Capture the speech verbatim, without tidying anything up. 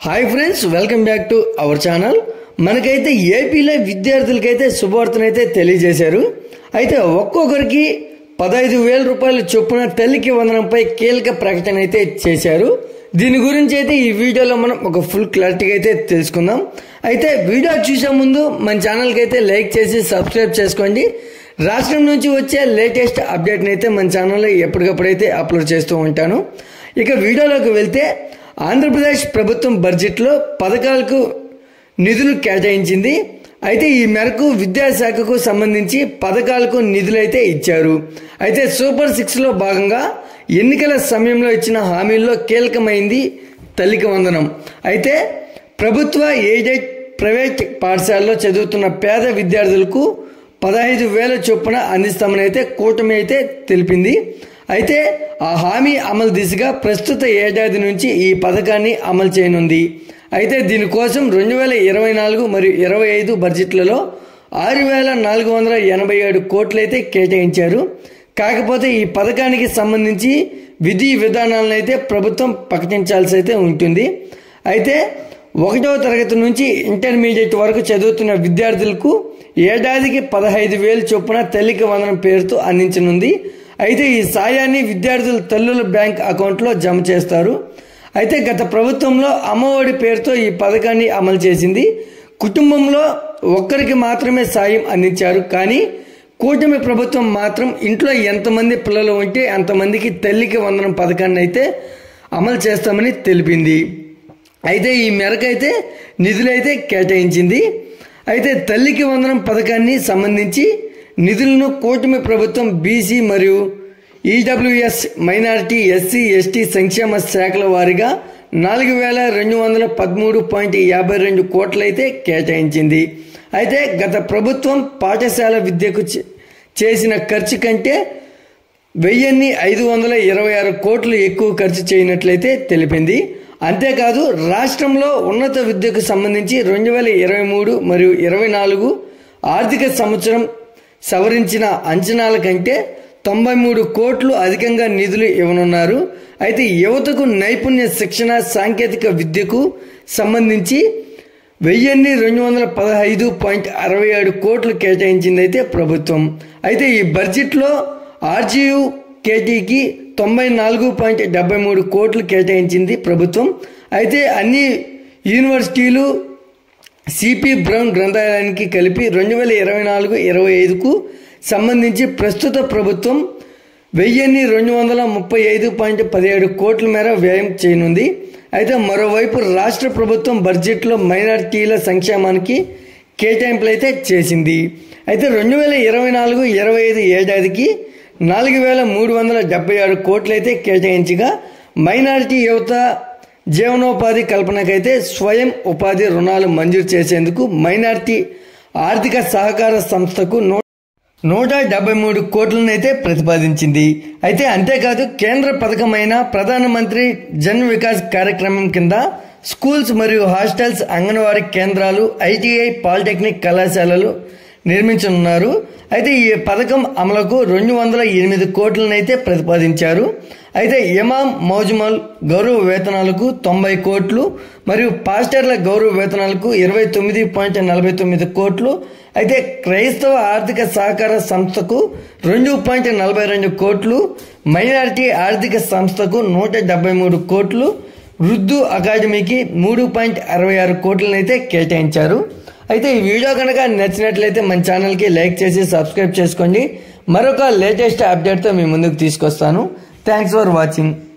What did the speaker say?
Hi friends, welcome back to our channel. మనకైతే ఏపీలో విద్యార్థులకైతే శుభవార్తనైతే తెలియజేశారు. అయితే ఒక్కొక్కరికి పదహైదు వేల రూపాయల చొప్పున తల్లికి వందనంపై కీలక ప్రకటన అయితే చేశారు. దీని గురించి అయితే ఈ వీడియోలో మనం ఒక ఫుల్ క్లారిటీగా అయితే తెలుసుకుందాం. అయితే వీడియో చూసే ముందు మన ఛానల్కి అయితే లైక్ చేసి సబ్స్క్రైబ్ చేసుకోండి. రాష్ట్రం నుంచి వచ్చే లేటెస్ట్ అప్డేట్ని అయితే మన ఛానల్లో ఎప్పటికప్పుడైతే అప్లోడ్ చేస్తూ ఉంటాను. ఇక వీడియోలోకి వెళ్తే, ఆంధ్రప్రదేశ్ ప్రభుత్వం బడ్జెట్లో పథకాలకు నిధులు కేటాయించింది. అయితే ఈ మేరకు విద్యాశాఖకు సంబంధించి పథకాలకు నిధులైతే ఇచ్చారు. అయితే సూపర్ సిక్స్ లో భాగంగా ఎన్నికల సమయంలో ఇచ్చిన హామీల్లో కీలకమైంది తల్లికి వందనం. అయితే ప్రభుత్వ ఎయిడెడ్ ప్రైవేట్ పాఠశాలలో చదువుతున్న పేద విద్యార్థులకు పదహైదు వేల చొప్పున అందిస్తామని అయితే కూటమి అయితే తెలిపింది. అయితే ఆ హామీ అమలు దిశగా ప్రస్తుత ఏడాది నుంచి ఈ పథకాన్ని అమలు చేయనుంది. అయితే దీనికోసం రెండు వేల ఇరవై నాలుగు మరియు ఇరవై ఐదు బడ్జెట్లలో ఆరు వేల నాలుగు వందల ఎనభై ఏడు కోట్లయితే కేటాయించారు. కాకపోతే ఈ పథకానికి సంబంధించి విధి విధానాలను అయితే ప్రభుత్వం ప్రకటించాల్సి అయితే ఉంటుంది. అయితే ఒకటవ తరగతి నుంచి ఇంటర్మీడియట్ వరకు చదువుతున్న విద్యార్థులకు ఏడాదికి పదహైదు వేలు చొప్పున తల్లికి వందనం పేరుతో అందించనుంది. అయితే ఈ సాయాన్ని విద్యార్థుల తల్లుల బ్యాంక్ అకౌంట్లో జమ చేస్తారు. అయితే గత ప్రభుత్వంలో అమ్మఒడి పేరుతో ఈ పథకాన్ని అమలు చేసింది. కుటుంబంలో ఒక్కరికి మాత్రమే సాయం అందించారు. కానీ కూటమి ప్రభుత్వం మాత్రం ఇంట్లో ఎంతమంది పిల్లలు ఉంటే అంతమందికి తల్లికి వందనం పథకాన్ని అయితే అమలు చేస్తామని తెలిపింది. అయితే ఈ మేరకైతే నిధులైతే కేటాయించింది. అయితే తల్లికి వందనం పథకాన్ని సంబంధించి నిధులను కూటమి ప్రభుత్వం బీసీ మరియు ఈడబ్ల్యూఎస్ మైనారిటీ ఎస్సీ ఎస్టీ సంక్షేమ శాఖల వారీగా నాలుగు వేల రెండు వందల పదమూడు పాయింట్ యాభై రెండు కోట్లయితే కేటాయించింది. అయితే గత ప్రభుత్వం పాఠశాల విద్యకు చేసిన ఖర్చు కంటే వెయ్యిన్ని ఐదు వందల ఇరవై ఆరు కోట్లు ఎక్కువ ఖర్చు చేయనట్లయితే తెలిపింది. అంతేకాదు రాష్ట్రంలో ఉన్నత విద్యకు సంబంధించి రెండు వేల ఇరవై మూడు మరియు ఇరవై నాలుగు ఆర్థిక సంవత్సరం సవరించిన అంచనాల కంటే తొంభై మూడు కోట్లు అధికంగా నిధులు ఇవ్వనున్నారు. అయితే యువతకు నైపుణ్య శిక్షణ సాంకేతిక విద్యకు సంబంధించి వెయ్యిన్ని రెండు వందల పదహైదు పాయింట్ అరవై ఏడు కోట్లు కేటాయించింది అయితే ప్రభుత్వం. అయితే ఈ బడ్జెట్లో ఆర్జీయూ కేటీకి తొంభై నాలుగు పాయింట్ డెబ్బై మూడు కోట్లు కేటాయించింది ప్రభుత్వం. అయితే అన్ని యూనివర్సిటీలు సిపి బ్రౌన్ గ్రంథాలయానికి కలిపి రెండు వేల ఇరవై నాలుగు ఇరవై ఐదుకు సంబంధించి ప్రస్తుత ప్రభుత్వం వెయ్యిన్ని రెండు వందల ముప్పై ఐదు పాయింట్ పదిహేడు కోట్ల మేర వ్యయం చేయనుంది. అయితే మరోవైపు రాష్ట్ర ప్రభుత్వం బడ్జెట్లో మైనారిటీల సంక్షేమానికి కేటాయింపులు అయితే చేసింది. అయితే రెండు వేల ఇరవై నాలుగు ఇరవై ఐదు ఏడాదికి నాలుగు వేల మూడు వందల డెబ్బై ఆరు కోట్లయితే కేటాయించగా మైనారిటీ యువత జీవనోపాధి కల్పనకైతే స్వయం ఉపాధి రుణాలు మంజూరు చేసేందుకు మైనారిటీ ఆర్థిక సహకార సంస్థకు నూట డెబ్బై మూడు కోట్లను అయితే ప్రతిపాదించింది. అయితే అంతేకాదు కేంద్ర పథకమైన ప్రధానమంత్రి జన్ వికాస్ కార్యక్రమం కింద స్కూల్స్ మరియు హాస్టల్స్, అంగన్వాడీ కేంద్రాలు, ఐటీఐ, పాలిటెక్నిక్ కళాశాలలు నిర్మించనున్నారు. అయితే ఈ పథకం అమలుకు రెండు వందల ఎనిమిది కోట్లను అయితే ప్రతిపాదించారు. అయితే ఇమాం మౌజుమల్ గౌరవ వేతనాలకు తొంభై కోట్లు మరియు పాస్టర్ల గౌరవ వేతనాలకు ఇరవై తొమ్మిది పాయింట్ నలభై తొమ్మిది కోట్లు, అయితే క్రైస్తవ ఆర్థిక సహకార సంస్థకు రెండు పాయింట్ నలభై రెండు కోట్లు, మైనారిటీ ఆర్థిక సంస్థకు నూట డెబ్బై మూడు కోట్లు, ఉర్దూ అకాడమీకి మూడు పాయింట్ అరవై ఆరు కోట్లను అయితే కేటాయించారు. అయితే ఈ వీడియో కనుక నచ్చినట్లయితే మన ఛానల్కి లైక్ చేసి సబ్స్క్రైబ్ చేసుకోండి. మరొక లేటెస్ట్ అప్డేట్తో మీ ముందుకు తీసుకొస్తాను. Thanks for watching.